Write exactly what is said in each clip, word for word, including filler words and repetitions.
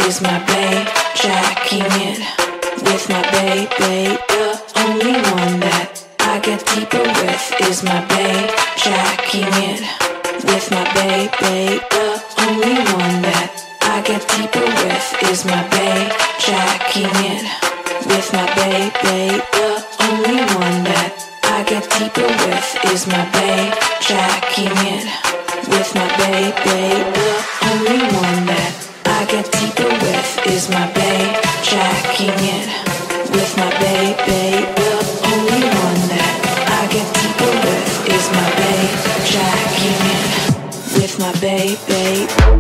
is my babe, jacking it with my babe, babe. The only one that I get deeper with is my babe, jacking it with my babe, babe. The only one that I get deeper with is my babe, jacking it with my babe, babe. The only one that I get deeper with is my babe, jacking it with my babe, babe. The only one that I get deeper with is my babe, jacking it with my babe, babe. The only one that I get deeper with is my babe, jacking it with my babe, babe.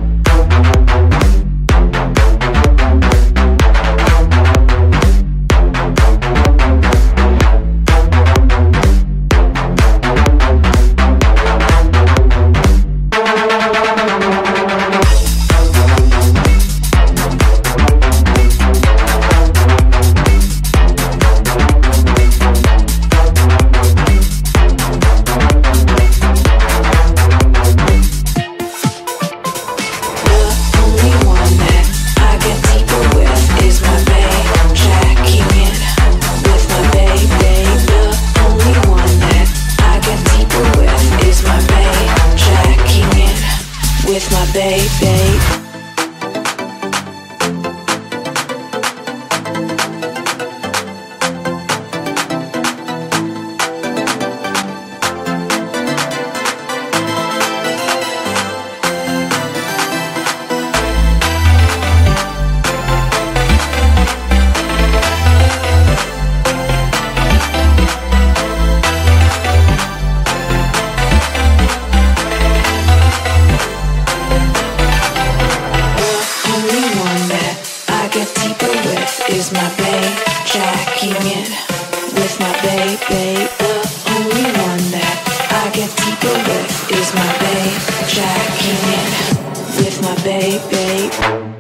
With my babe, babe. Is my babe, jacking it with my babe, babe. The only one that I get deeper with is my babe, jacking it with my babe, babe.